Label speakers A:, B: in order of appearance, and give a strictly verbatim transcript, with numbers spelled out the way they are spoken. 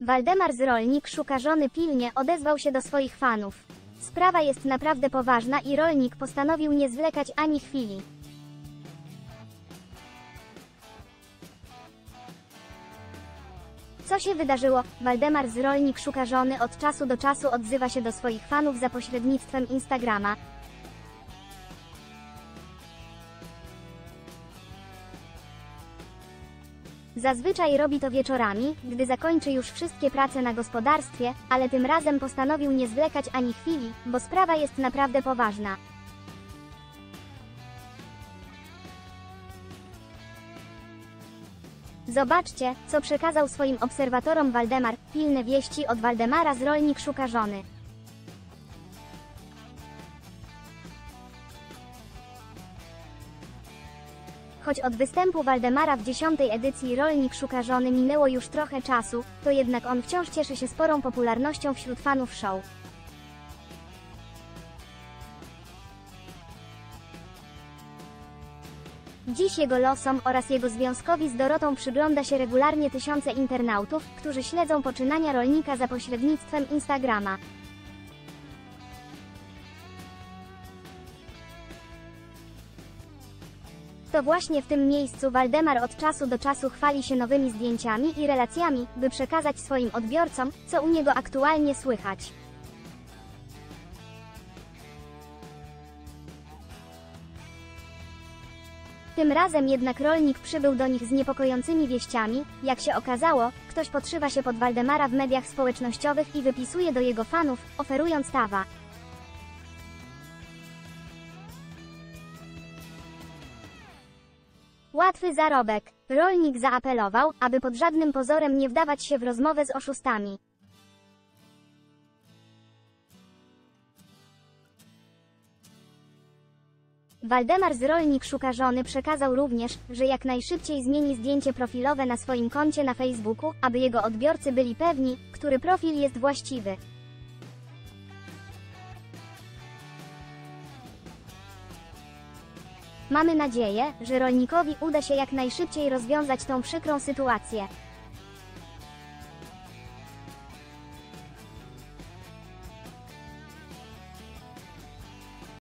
A: Waldemar z Rolnik szuka żony pilnie odezwał się do swoich fanów. Sprawa jest naprawdę poważna i Rolnik postanowił nie zwlekać ani chwili. Co się wydarzyło? Waldemar z Rolnik szuka żony od czasu do czasu odzywa się do swoich fanów za pośrednictwem Instagrama. Zazwyczaj robi to wieczorami, gdy zakończy już wszystkie prace na gospodarstwie, ale tym razem postanowił nie zwlekać ani chwili, bo sprawa jest naprawdę poważna. Zobaczcie, co przekazał swoim obserwatorom Waldemar. Pilne wieści od Waldemara z Rolnik szuka żony. Choć od występu Waldemara w dziesiątej edycji Rolnik szuka żony minęło już trochę czasu, to jednak on wciąż cieszy się sporą popularnością wśród fanów show. Dziś jego losom oraz jego związkowi z Dorotą przygląda się regularnie tysiące internautów, którzy śledzą poczynania Rolnika za pośrednictwem Instagrama. To właśnie w tym miejscu Waldemar od czasu do czasu chwali się nowymi zdjęciami i relacjami, by przekazać swoim odbiorcom, co u niego aktualnie słychać. Tym razem jednak Rolnik przybył do nich z niepokojącymi wieściami. Jak się okazało, ktoś podszywa się pod Waldemara w mediach społecznościowych i wypisuje do jego fanów, oferując tawa. Łatwy zarobek. Rolnik zaapelował, aby pod żadnym pozorem nie wdawać się w rozmowę z oszustami. Waldemar z Rolnik szuka żony przekazał również, że jak najszybciej zmieni zdjęcie profilowe na swoim koncie na Facebooku, aby jego odbiorcy byli pewni, który profil jest właściwy. Mamy nadzieję, że Rolnikowi uda się jak najszybciej rozwiązać tą przykrą sytuację.